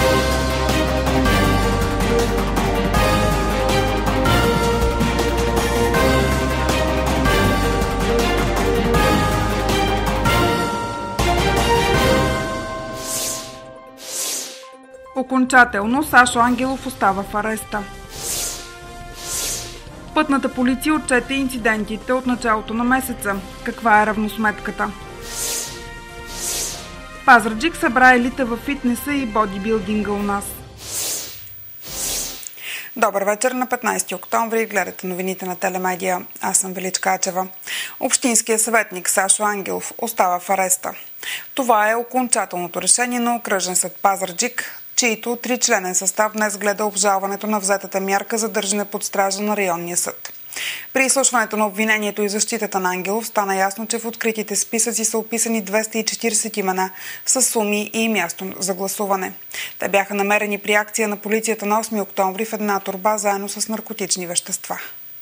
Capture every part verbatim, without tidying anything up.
Окончателно Сашо Ангелов остава в ареста. Пътната полиция отчете инцидентите от началото на месеца. Каква е равносметката? Пазарджик събра елита във фитнеса и бодибилдинга у нас. Добър вечер, на петнайсети октомври гледате новините на Телемедия. Аз съм Величка Ачева. Общинският съветник Сашо Ангелов остава в ареста. Това е окончателното решение на окръжен съд Пазарджик, чието тричленен състав днес гледа обжалването на взетата мярка за държане под стража на районния съд. При изслушването на обвинението и защитата на Ангелов стана ясно, че в откритите списъци са описани двеста и четирийсет имена с суми и място за гласуване. Те бяха намерени при акция на полицията на осми октомври в една торба заедно с наркотични вещества.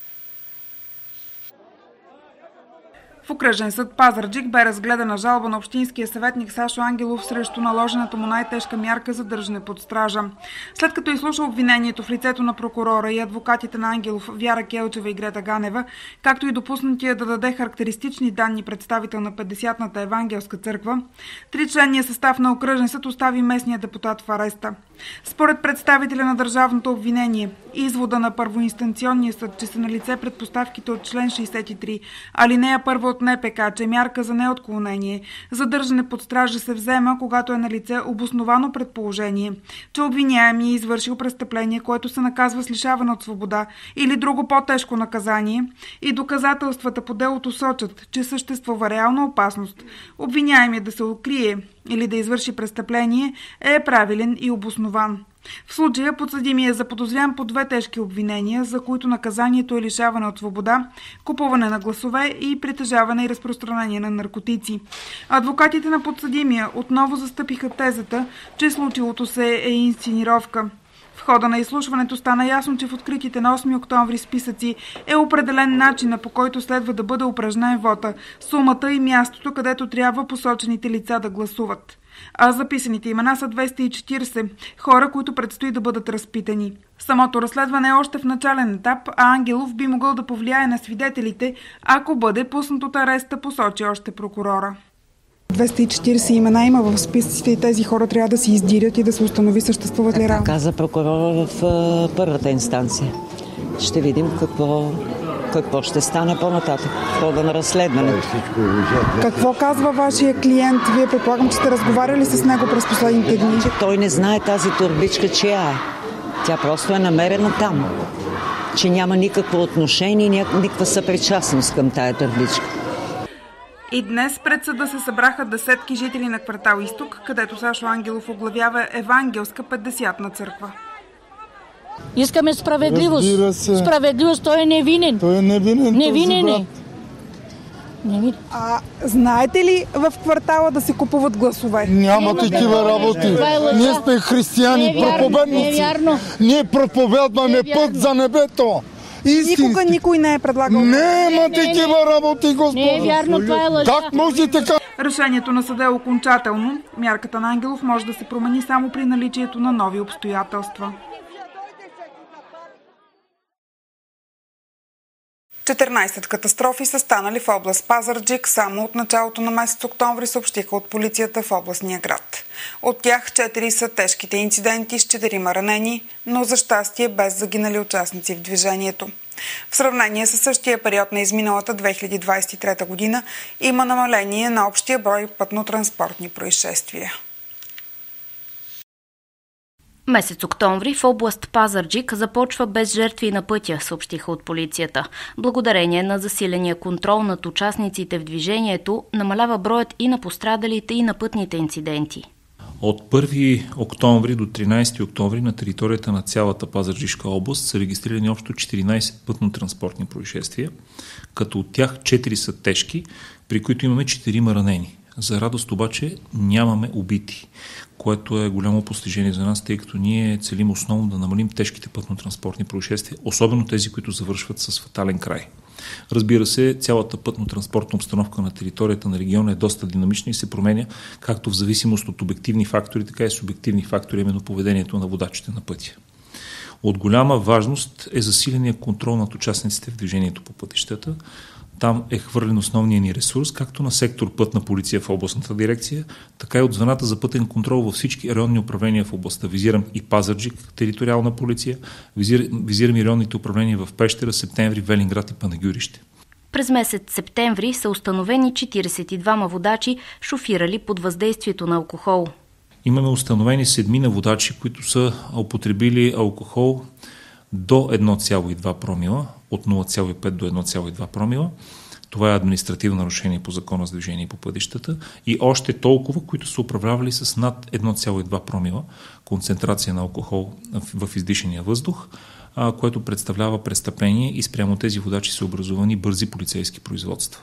В окръжен съд Пазарджик бе разгледана жалба на общинския съветник Сашо Ангелов срещу наложената му най-тежка мярка за държане под стража. След като изслуша обвинението в лицето на прокурора и адвокатите на Ангелов Вяра Келчева и Грета Ганева, както и допуснатия да даде характеристични данни представител на Петдесятната евангелска църква, тричленният състав на окръжен съд остави местния депутат в ареста. Според представителя на държавното обвинение, извода на първоинстанционния съд, че са налице предпоставките от член шейсет и три, алинея първа от Н П К, че мярка за неотклонение, задържане под стража се взема, когато е налице обосновано предположение, че обвиняемият е извършил престъпление, което се наказва с лишаване от свобода или друго по-тежко наказание, и доказателствата по делото сочат, че съществува реална опасност обвиняемият да се укрие или да извърши престъпление, е правилен и обоснован. В случая подсъдимият е заподозрян по две тежки обвинения, за които наказанието е лишаване от свобода, купуване на гласове и притежаване и разпространение на наркотици. Адвокатите на подсъдимия отново застъпиха тезата, че случилото се е инсценировка. В хода на изслушването стана ясно, че в откритите на осми октомври списъци е определен начинът, по който следва да бъде упражнен вота, сумата и мястото, където трябва посочените лица да гласуват. А записаните имена са двеста и четирийсет хора, които предстои да бъдат разпитани. Самото разследване е още в начален етап, а Ангелов би могъл да повлияе на свидетелите, ако бъде пуснат от ареста, посочи още прокурора. двеста и четирийсет имена има в списъците и тези хора трябва да се издирят и да се установи съществуват ли реално. Каза прокурора в а, първата инстанция. Ще видим какво, какво ще стане по-нататък в хода на разследването. Какво казва вашия клиент? Вие предполагам, че сте разговаряли с него през последните дни. Той не знае тази торбичка чия е. Тя просто е намерена там. Че няма никакво отношение, никаква съпричастност към тая торбичка. И днес пред съда се събраха десетки жители на квартал Изток, където Сашо Ангелов оглавява Евангелска Петдесятна църква. Искаме справедливост. Справедливост, той е невинен. Той е невинен. Невинен е. Невинен. А знаете ли в квартала да се купуват гласове? Няма такива работи. Е Ние сме християни, не е проповедници. вярно. Ние проповядваме е път за небето. Истински. Никога никой не е предлагал. Няма такива работи, Господи. Не е вярно, това е лъжа. Как може така? Решението на съда е окончателно. Мярката на Ангелов може да се промени само при наличието на нови обстоятелства. четиринайсет катастрофи са станали в област Пазарджик само от началото на месец октомври, съобщиха от полицията в областния град. От тях четири са тежките инциденти с четирима ранени, но за щастие без загинали участници в движението. В сравнение с същия период на изминалата две хиляди двадесет и трета година има намаление на общия брой пътно-транспортни происшествия. Месец октомври в област Пазарджик започва без жертви на пътя, съобщиха от полицията. Благодарение на засиления контрол над участниците в движението, намалява броят и на пострадалите, и на пътните инциденти. От първи октомври до тринайсети октомври на територията на цялата Пазарджишка област са регистрирани общо четиринайсет пътно-транспортни происшествия, като от тях четири са тежки, при които имаме четирима ранени. За радост обаче нямаме убити, което е голямо постижение за нас, тъй като ние целим основно да намалим тежките пътно-транспортни происшествия, особено тези, които завършват с фатален край. Разбира се, цялата пътно-транспортна обстановка на територията на региона е доста динамична и се променя както в зависимост от обективни фактори, така и субективни фактори, именно поведението на водачите на пътя. От голяма важност е засиления контрол над участниците в движението по пътищата. Там е хвърлен основния ни ресурс, както на сектор пътна полиция в областната дирекция, така и от звената за пътен контрол във всички районни управления в областта. Визирам и Пазарджик, териториална полиция, визир, визирам и районните управления в Пещера, Септември, Велинград и Панагюрище. През месец септември са установени четиридесет и двама водачи, шофирали под въздействието на алкохол. Имаме установени седмина водачи, които са употребили алкохол до едно цяло и две промила, от нула цяло и пет до едно цяло и две промила. Това е административно нарушение по закона за движение по пътищата. И още толкова, които са управлявали с над едно цяло и две промила концентрация на алкохол в издишания въздух, което представлява престъпление и спрямо тези водачи са образувани бързи полицейски производства.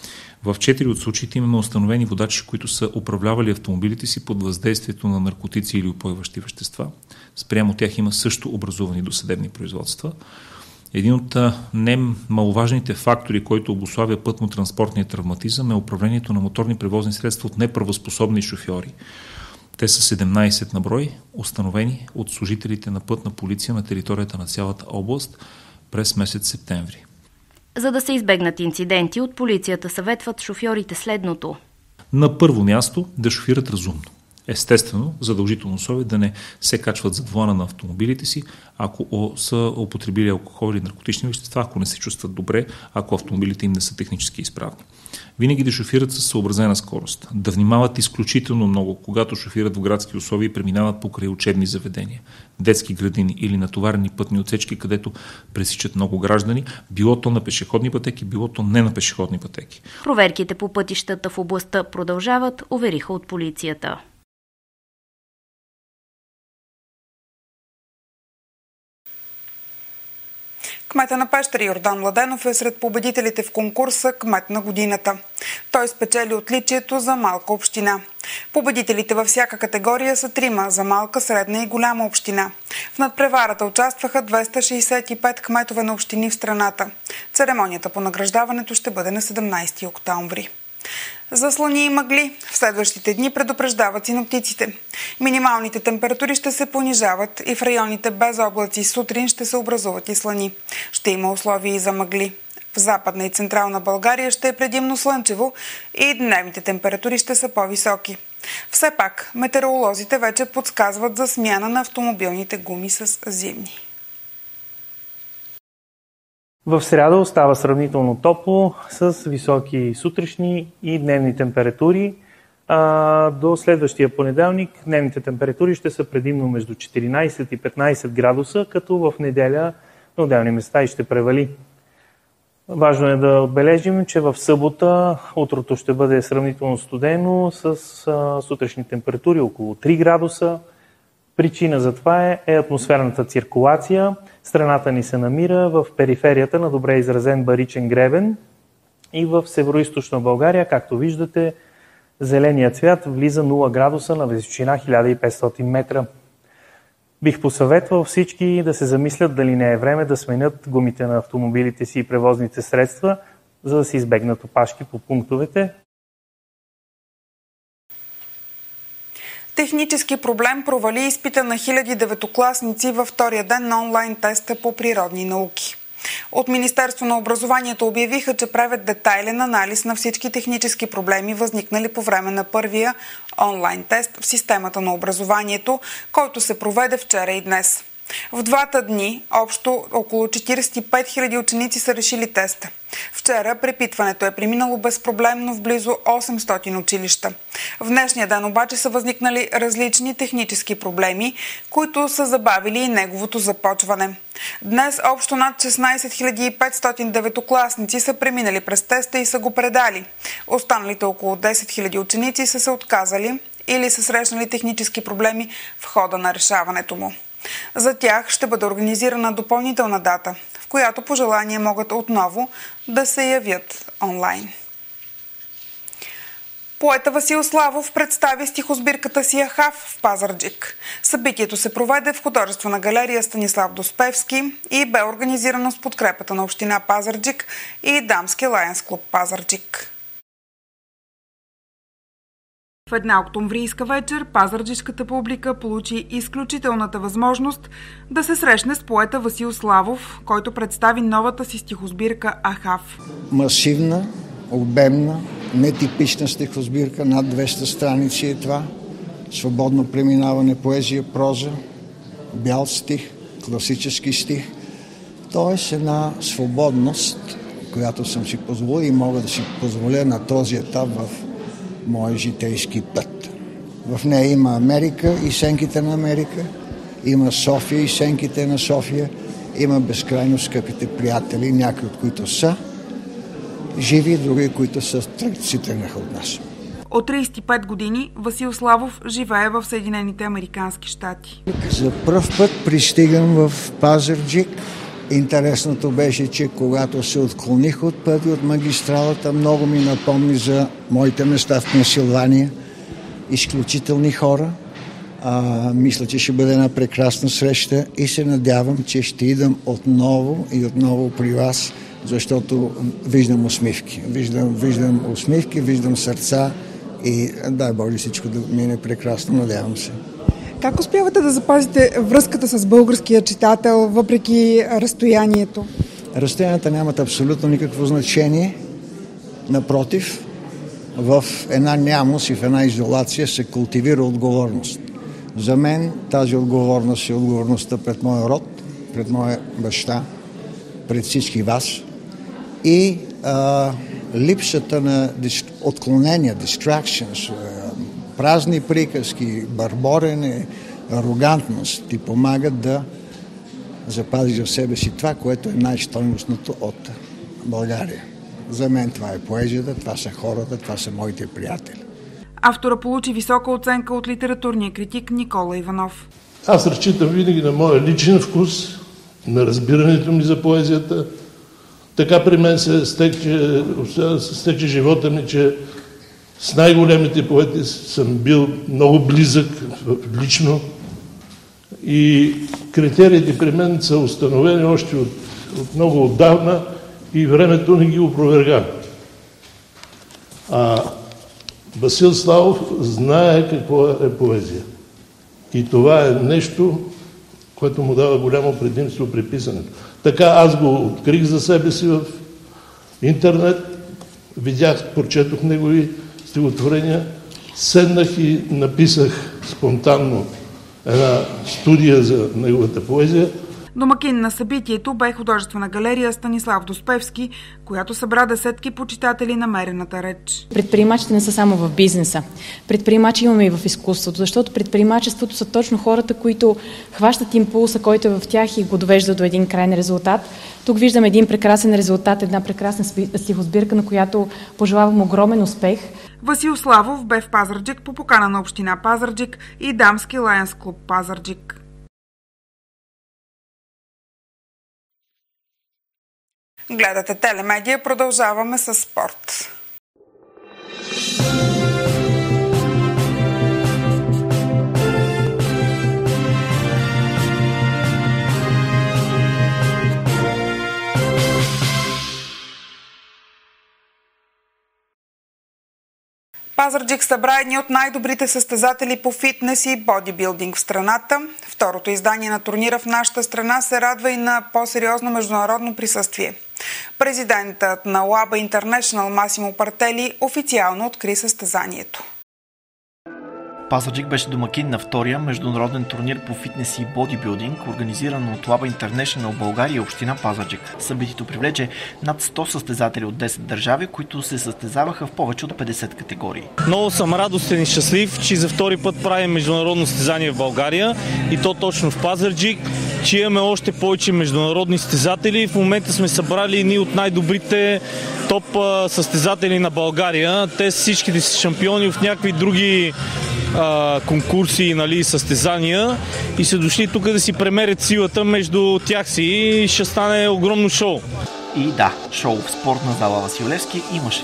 В четири от случаите имаме установени водачи, които са управлявали автомобилите си под въздействието на наркотици или упойващи вещества. Спрямо тях има също образувани досъдебни производства. Един от немаловажните фактори, който обуславя пътно-транспортния травматизъм, е управлението на моторни превозни средства от неправоспособни шофьори. Те са седемнадесет на брой, установени от служителите на пътна полиция на територията на цялата област през месец септември. За да се избегнат инциденти, от полицията съветват шофьорите следното. На първо място да шофират разумно. Естествено, задължително условие да не се качват зад волана на автомобилите си, ако са употребили алкохол или наркотични вещества, ако не се чувстват добре, ако автомобилите им не са технически изправни. Винаги да шофират със съобразена скорост, да внимават изключително много, когато шофират в градски условия и преминават покрай учебни заведения, детски градини или натоварени пътни отсечки, където пресичат много граждани, било то на пешеходни пътеки, било то не на пешеходни пътеки. Проверките по пътищата в областта продължават, увериха от полицията. Кмета на Пещера Йордан Младенов е сред победителите в конкурса «Кмет на годината». Той спечели отличието за малка община. Победителите във всяка категория са трима за малка, средна и голяма община. В надпреварата участваха двеста шейсет и пет кметове на общини в страната. Церемонията по награждаването ще бъде на седемнадесети октомври. Заслани и мъгли в следващите дни предупреждават синоптиците. Минималните температури ще се понижават и в районите без облаци сутрин ще се образуват и слани. Ще има условия и за мъгли. В Западна и Централна България ще е предимно слънчево и дневните температури ще са по-високи. Все пак, метеоролозите вече подсказват за смяна на автомобилните гуми с зимни. В сряда остава сравнително топло с високи сутрешни и дневни температури. А, до следващия понеделник дневните температури ще са предимно между четиринадесет и петнадесет градуса, като в неделя на отделни места и ще превали. Важно е да отбележим, че в събота утрото ще бъде сравнително студено с а, сутрешни температури около три градуса. Причина за това е, е атмосферната циркулация. Страната ни се намира в периферията на добре изразен баричен гребен и в североизточна България, както виждате, зеленият цвят влиза нула градуса на височина хиляда и петстотин метра. Бих посъветвал всички да се замислят дали не е време да сменят гумите на автомобилите си и превозните средства, за да се избегнат опашки по пунктовете. Технически проблем провали изпита на хиляди деветокласници във втория ден на онлайн теста по природни науки. От Министерство на образованието обявиха, че правят детайлен анализ на всички технически проблеми, възникнали по време на първия онлайн тест в системата на образованието, който се проведе вчера и днес. В двата дни общо около четиридесет и пет хиляди ученици са решили теста. Вчера препитването е преминало безпроблемно в близо осемстотин училища. В днешния ден обаче са възникнали различни технически проблеми, които са забавили и неговото започване. Днес общо над шестнадесет хиляди и петстотин деветокласници са преминали през теста и са го предали. Останалите около десет хиляди ученици са се отказали или са срещнали технически проблеми в хода на решаването му. За тях ще бъде организирана допълнителна дата, в която по желание могат отново да се явят онлайн. Поета Васил Славов представи стихосбирката си Ахав в Пазарджик. Събитието се проведе в художествена галерия Станислав Доспевски и бе организирано с подкрепата на община Пазарджик и Дамски лайънс клуб Пазарджик. В една октомврийска вечер пазарджишката публика получи изключителната възможност да се срещне с поета Васил Славов, който представи новата си стихосбирка Ахав. Масивна, обемна, нетипична стихосбирка, над двеста страници е това. Свободно преминаване, поезия, проза, бял стих, класически стих. Тоест една свободност, която съм си позволил и мога да си позволя на този етап в моя житейски път. В нея има Америка и сенките на Америка, има София и сенките на София, има безкрайно скъпите приятели, някои от които са живи, други, които са си тръгнаха от нас. От тридесет и пет години Васил Славов живее в Съединените американски щати. За пръв път пристигам в Пазарджик. Интересното беше, че когато се отклоних от пътя, от магистралата, много ми напомни за моите места в Пенсилвания. Изключителни хора. А, мисля, че ще бъде една прекрасна среща и се надявам, че ще идам отново и отново при вас, защото виждам усмивки. Виждам, виждам усмивки, виждам сърца и дай Боже всичко да мине прекрасно, надявам се. Как успявате да запазите връзката с българския читател, въпреки разстоянието? Разстоянията нямат абсолютно никакво значение. Напротив, в една нямост и в една изолация се култивира отговорност. За мен тази отговорност е отговорността пред моя род, пред моя баща, пред всички вас и а, липсата на отклонения, distractions, празни приказки, бърборене, арогантност ти помагат да запазиш в себе си това, което е най-стойностното от България. За мен това е поезията, това са хората, това са моите приятели. Автора получи висока оценка от литературния критик Никола Иванов. Аз разчитам винаги на моя личен вкус, на разбирането ми за поезията. Така при мен се стече, се стече живота ми, че с най-големите поети съм бил много близък лично и критериите при мен са установени още от, от много отдавна и времето не ги опроверга. А Васил Славов знае какво е поезия. И това е нещо, което му дава голямо предимство при писането. Така аз го открих за себе си в интернет, видях, прочетох негови стихотворения, седнах и написах спонтанно една студия за неговата поезия. Домакин на събитието бе художествена галерия Станислав Доспевски, която събра десетки почитатели на мерената реч. Предприемачите не са само в бизнеса. Предприемачи имаме и в изкуството, защото предприемачеството са точно хората, които хващат импулса, който е в тях и го довеждат до един крайен резултат. Тук виждам един прекрасен резултат, една прекрасна стихосбирка, на която пожелавам огромен успех. Васил Славов бе в Пазарджик по покана на община Пазарджик и Дамски лайънс клуб Пазарджик. Гледате Телемедия, продължаваме с спорт. Пазарджик събра едни от най-добрите състезатели по фитнес и бодибилдинг в страната. Второто издание на турнира в нашата страна се радва и на по-сериозно международно присъствие. Президентът на Лаба Интернешнъл Масимо Партели официално откри състезанието. Пазарджик беше домакин на втория международен турнир по фитнес и бодибилдинг, организиран от Лаба Интернешнъл България и община Пазарджик. Събитието привлече над сто състезатели от десет държави, които се състезаваха в повече от петдесет категории. Много съм радостен и щастлив, че за втори път правим международно състезание в България и то точно в Пазарджик, че имаме още повече международни състезатели. В момента сме събрали едни от най-добрите топ състезатели на България. Те всичките са шампиони в някакви други конкурси, нали, състезания и са дошли тук да си премерят силата между тях си и ще стане огромно шоу. И да, шоу в спортна зала Васил Левски имаше.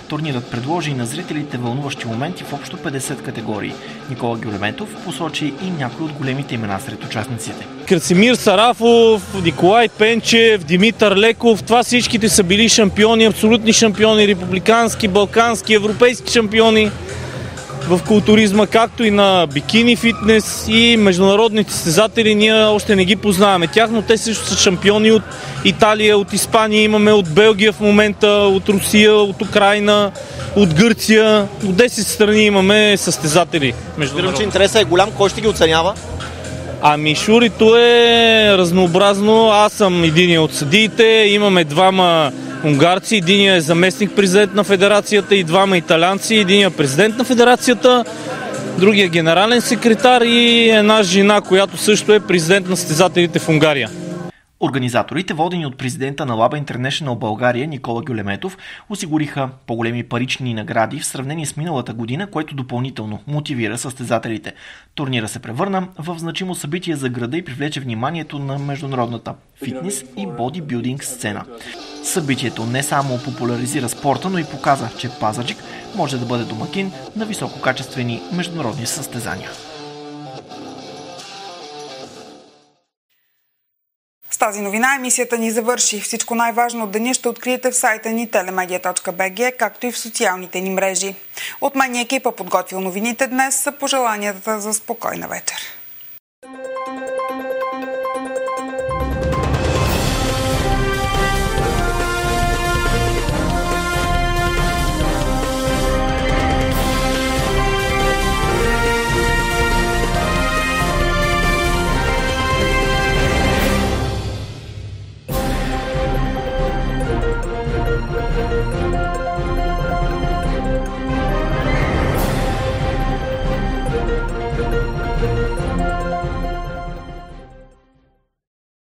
Турнирът предложи на зрителите вълнуващи моменти в общо петдесет категории. Никола Гюлеметов посочи и някои от големите имена сред участниците. Красимир Сарафов, Николай Пенчев, Димитър Леков, това всичките са били шампиони, абсолютни шампиони, републикански, балкански, европейски шампиони в културизма, както и на бикини фитнес и международните състезатели. Ние още не ги познаваме тях, но те също са шампиони от Италия, от Испания, имаме от Белгия в момента, от Русия, от Украйна, от Гърция. От десет страни имаме състезатели. Виждам, че интересът е голям. Кой ще ги оценява? Ами журито е разнообразно. Аз съм единия от съдиите, имаме двама унгарци, единия е заместник президент на федерацията и двама италианци, единия президент на федерацията, другия генерален секретар и една жена, която също е президент на състезателите в Унгария. Организаторите, водени от президента на Лаба Интернешънъл България Никола Гюлеметов, осигуриха по-големи парични награди в сравнение с миналата година, което допълнително мотивира състезателите. Турнира се превърна в значимо събитие за града и привлече вниманието на международната фитнес и бодибилдинг сцена. Събитието не само популяризира спорта, но и показа, че Пазарджик може да бъде домакин на висококачествени международни състезания. С тази новина емисията ни завърши. Всичко най-важно от деня ще откриете в сайта ни телемедия точка би джи, както и в социалните ни мрежи. От мен и екипа, подготвил новините днес, са пожеланията за спокойна вечер.